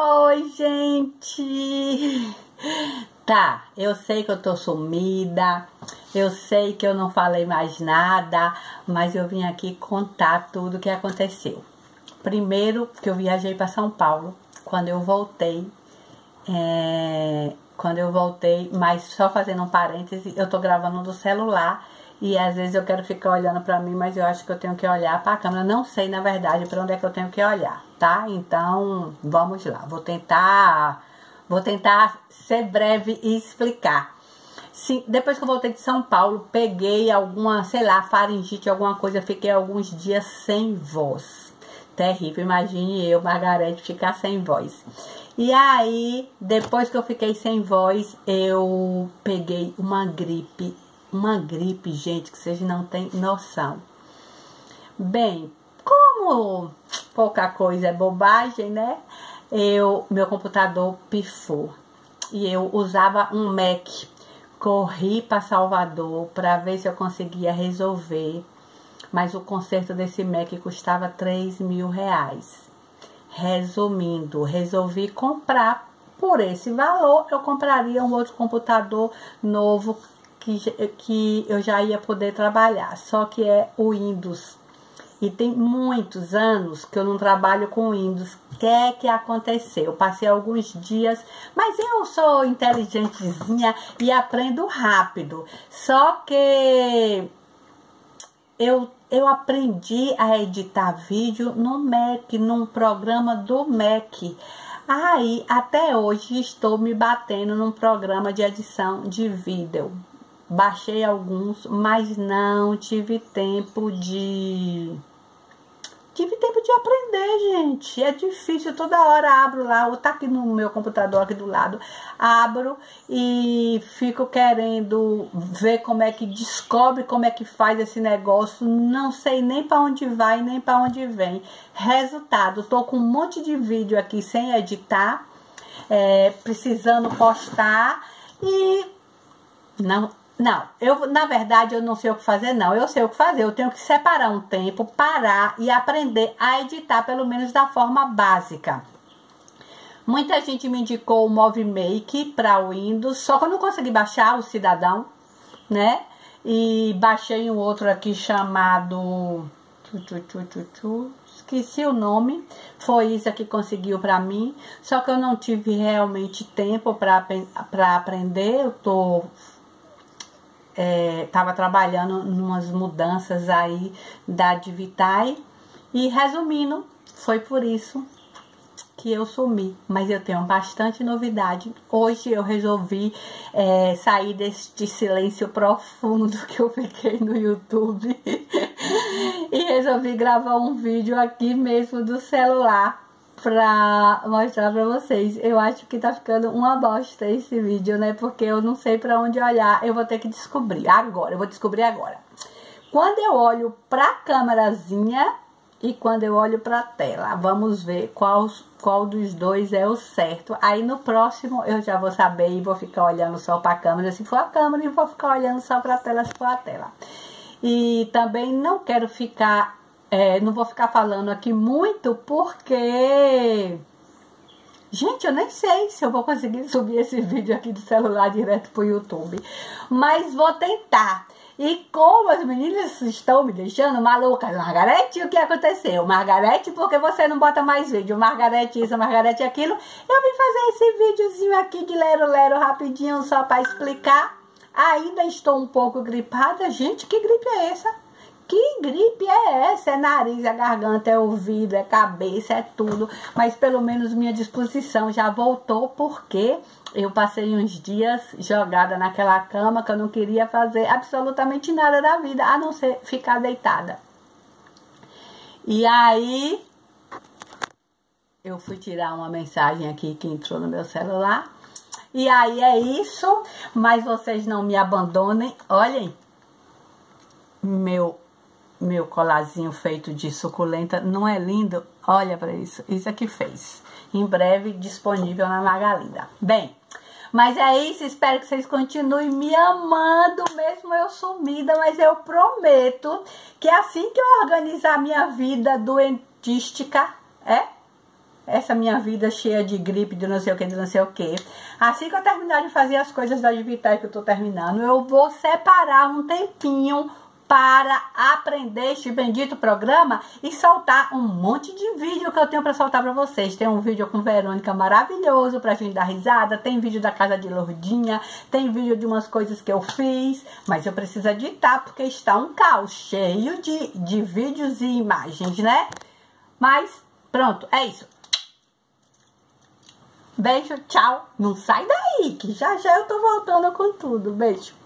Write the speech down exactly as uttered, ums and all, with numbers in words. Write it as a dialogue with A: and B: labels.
A: Oi, gente! Tá, eu sei que eu tô sumida, eu sei que eu não falei mais nada, mas eu vim aqui contar tudo o que aconteceu. Primeiro, que eu viajei para São Paulo, quando eu voltei, é, quando eu voltei, mas só fazendo um parêntese, eu tô gravando do celular e às vezes eu quero ficar olhando pra mim, mas eu acho que eu tenho que olhar pra câmera. Não sei, na verdade, pra onde é que eu tenho que olhar, tá? Então, vamos lá. Vou tentar, vou tentar ser breve e explicar. Sim, depois que eu voltei de São Paulo, peguei alguma, sei lá, faringite, alguma coisa, fiquei alguns dias sem voz. Terrível, imagine eu, Margarete, ficar sem voz. E aí, depois que eu fiquei sem voz, eu peguei uma gripe. Uma gripe, gente, que vocês não têm noção. Bem, como pouca coisa é bobagem, né? Eu, meu computador pifou. E eu usava um Mac. Corri para Salvador para ver se eu conseguia resolver. Mas o conserto desse Mac custava três mil reais. Resumindo, resolvi comprar. Por esse valor, eu compraria um outro computador novo que, que eu já ia poder trabalhar. Só que é o Windows. E tem muitos anos que eu não trabalho com Windows. O que é que aconteceu? Eu passei alguns dias, mas eu sou inteligentezinha e aprendo rápido. Só que eu, eu aprendi a editar vídeo no Mac, num programa do Mac. Aí, até hoje, estou me batendo num programa de edição de vídeo. Baixei alguns, mas não tive tempo de... Tive tempo de aprender, gente. É difícil, toda hora abro lá, ou tá aqui no meu computador aqui do lado, abro e fico querendo ver como é que descobre, como é que faz esse negócio. Não sei nem para onde vai, nem para onde vem. Resultado, tô com um monte de vídeo aqui sem editar, é, precisando postar e não... Não, eu, na verdade, eu não sei o que fazer, não. Eu sei o que fazer. Eu tenho que separar um tempo, parar e aprender a editar, pelo menos da forma básica. Muita gente me indicou o MoviMake para Windows, só que eu não consegui baixar o Cidadão, né? E baixei um outro aqui chamado... Esqueci o nome. Foi isso que conseguiu para mim. Só que eu não tive realmente tempo para para aprender. Eu tô... É, tava trabalhando em umas mudanças aí da Divitae e resumindo, foi por isso que eu sumi, mas eu tenho bastante novidade. Hoje eu resolvi é, sair deste silêncio profundo que eu fiquei no YouTube e resolvi gravar um vídeo aqui mesmo do celular pra mostrar pra vocês. Eu acho que tá ficando uma bosta esse vídeo, né? Porque eu não sei pra onde olhar. Eu vou ter que descobrir agora. Eu vou descobrir agora. Quando eu olho pra câmerazinha e quando eu olho pra tela. Vamos ver qual, qual dos dois é o certo. Aí no próximo eu já vou saber e vou ficar olhando só pra câmera se for a câmera e vou ficar olhando só pra tela se for a tela. E também não quero ficar... É, não vou ficar falando aqui muito porque... Gente, eu nem sei se eu vou conseguir subir esse vídeo aqui do celular direto pro YouTube. Mas vou tentar. E como as meninas estão me deixando maluca, Margarete, o que aconteceu? Margarete, por que você não bota mais vídeo? Margarete isso, Margarete aquilo. Eu vim fazer esse videozinho aqui de lero-lero rapidinho só para explicar. Ainda estou um pouco gripada. Gente, que gripe é essa? Que gripe é essa? É nariz, é garganta, é ouvido, é cabeça, é tudo. Mas pelo menos minha disposição já voltou porque eu passei uns dias jogada naquela cama que eu não queria fazer absolutamente nada da vida, a não ser ficar deitada. E aí, eu fui tirar uma mensagem aqui que entrou no meu celular. E aí é isso, mas vocês não me abandonem. Olhem, meu... Meu colazinho feito de suculenta, não é lindo? Olha para isso, isso é que fez. Em breve disponível na Magalinda. Bem, mas é isso, espero que vocês continuem me amando, mesmo eu sumida, mas eu prometo que assim que eu organizar minha vida doentística, é? essa minha vida cheia de gripe, de não sei o que, de não sei o que. Assim que eu terminar de fazer as coisas da Divitar que eu tô terminando, eu vou separar um tempinho para aprender este bendito programa e soltar um monte de vídeo que eu tenho para soltar para vocês. Tem um vídeo com Verônica maravilhoso pra gente dar risada, tem vídeo da casa de Lourdinha, tem vídeo de umas coisas que eu fiz, mas eu preciso editar porque está um caos cheio de, de vídeos e imagens, né? Mas pronto, é isso. Beijo, tchau. Não sai daí, que já já eu tô voltando com tudo. Beijo.